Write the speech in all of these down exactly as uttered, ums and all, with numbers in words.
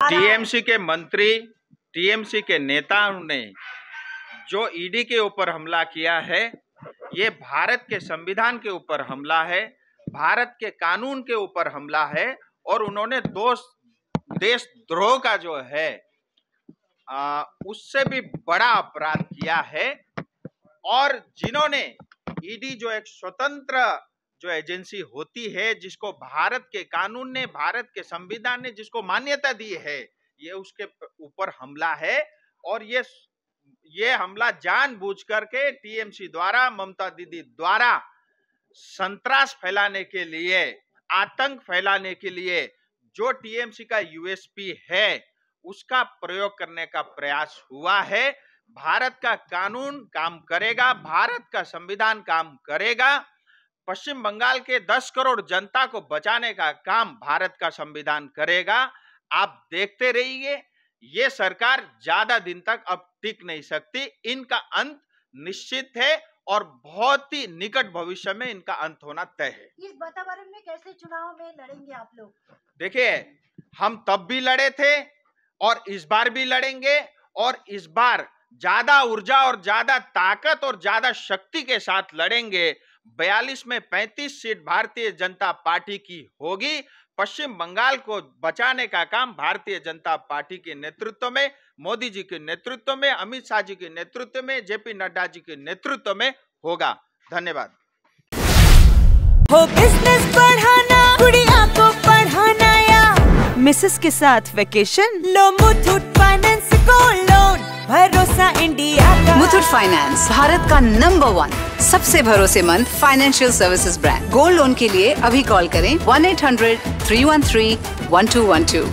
TMC के मंत्री, TMC के नेताओं ने जो ईडी के ऊपर हमला किया है, ये भारत के संविधान के ऊपर हमला है, भारत के कानून के ऊपर हमला है और उन्होंने दो देशद्रोह का जो है आ, उससे भी बड़ा अपराध किया है। और जिन्होंने ईडी जो एक स्वतंत्र जो एजेंसी होती है, जिसको भारत के कानून ने, भारत के संविधान ने जिसको मान्यता दी है, ये उसके ऊपर हमला है। और ये ये हमला जानबूझ करके टीएमसी द्वारा, ममता दीदी द्वारा संत्रास फैलाने के लिए, आतंक फैलाने के लिए जो टीएमसी का यूएसपी है उसका प्रयोग करने का प्रयास हुआ है। भारत का कानून काम करेगा, भारत का संविधान काम करेगा, पश्चिम बंगाल के दस करोड़ जनता को बचाने का काम भारत का संविधान करेगा। आप देखते रहिए, ये सरकार ज्यादा दिन तक अब टिक नहीं सकती, इनका अंत निश्चित है और बहुत ही निकट भविष्य में इनका अंत होना तय है। इस वातावरण में कैसे चुनाव में लड़ेंगे आप लोग? देखिए, हम तब भी लड़े थे और इस बार भी लड़ेंगे, और इस बार ज्यादा ऊर्जा और ज्यादा ताकत और ज्यादा शक्ति के साथ लड़ेंगे। बयालीस में पैंतीस सीट भारतीय जनता पार्टी की होगी। पश्चिम बंगाल को बचाने का काम भारतीय जनता पार्टी के नेतृत्व में, मोदी जी के नेतृत्व में, अमित शाह जी के नेतृत्व में, जेपी नड्डा जी के नेतृत्व में होगा। धन्यवाद। हो बिजनेस बढ़ाना, गुड़िया को पढ़ाना या मिसेस के साथ वेकेशन, लो मुथूट फाइनेंस गोल्ड लोन, भरोसा इंडिया का। मुथूट फाइनेंस भारत का नंबर वन सबसे भरोसेमंद financial services brand. Gold loan के लिए अभी कॉल करें one eight hundred three one three one two one two.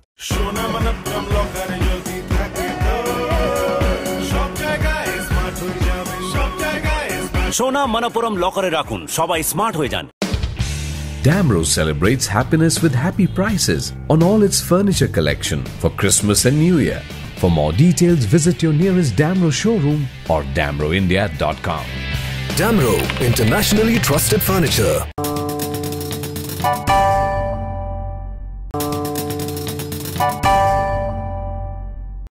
সোনা মনপুরম লকারে রাখুন, সবাই স্মার্ট হয়ে যান। Damro celebrates happiness with happy prices on all its furniture collection for Christmas and New Year. For more details, visit your nearest Damro showroom or damro india dot com. Damro, internationally trusted furniture.